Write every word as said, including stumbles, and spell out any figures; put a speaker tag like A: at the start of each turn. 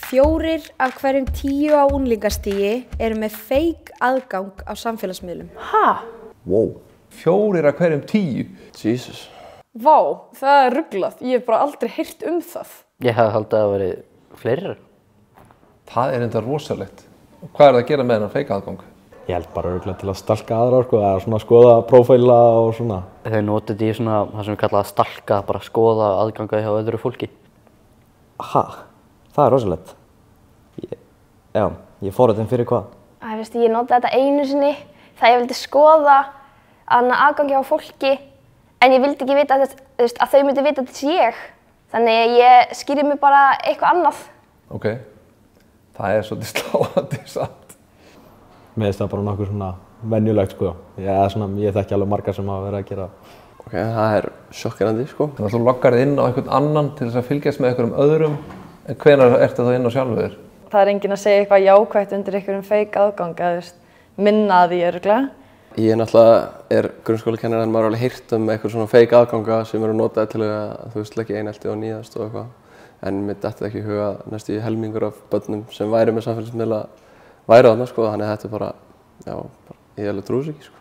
A: Fjórir af hverjum tíu á unglingastigi eru með fake aðgang á samfélagsmiðlum.
B: Ha?
C: Wow. Fjórir af hverjum tíu?
D: Jesus.
B: Vá, það er ruglað. Ég hef bara aldrei heyrt um það.
E: Ég hef haldið að það veri fleiri.
C: Það er enda rosalegt. Hvað er það að gera með þennan fake aðgang?
F: Ég held bara örugglega til að stalka aðra, sko, eða svona skoða prófíla og svona.
E: Þau notu þetta í svona, það sem við kalla að stalka, bara skoða aðganga hjá öðru fólki.
F: Ha? Það er rosalegt. Ég, já, ég fór þetta fyrir hvað?
G: Æ, veistu, ég notaði þetta einu sinni þegar ég vildi skoða aðgangi á fólki en ég vildi ekki vita að, að þau myndi vita að þetta sé ég. Þannig að ég skýri mig bara eitthvað annað.
C: Ok, það er svolítið sláandi samt.
F: Mér finnst það bara nokkuð svona venjulegt, sko. Ég, svona, ég þekki alveg margar sem hafa verið að gera.
D: Ok, það er sjokkerandi, sko.
C: Þannig að þú loggar inn á einhvern annan til þess að fylgjast með einhverjum öðrum, en hvenær ertu þá inn á sjálfur?
B: Það er enginn að segja eitthvað jákvætt undir einhverjum fake aðgang, eða minna að því örugglega.
D: Ég er náttúrulega er grunnskólakennari en maður har alveg heyrt um eitthvað svona fake aðganga sem eru notaði til að, þú veist, leggja einelti og níðast og eitthvað. En mér datt ekki í huga næstu í helmingur af börnum sem væri með samfélagsmiðla væri þarna, sko, þannig að þetta er bara, já, bara, ég alveg trúi þessu ekki, sko.